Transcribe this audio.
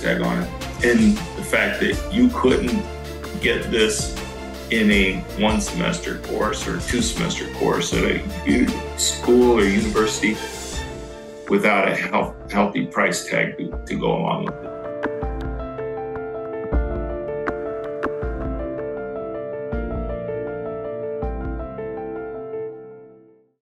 tag on it. And the fact that you couldn't get this in a 1-semester course or 2-semester course at a school or university without a healthy price tag to go along with it.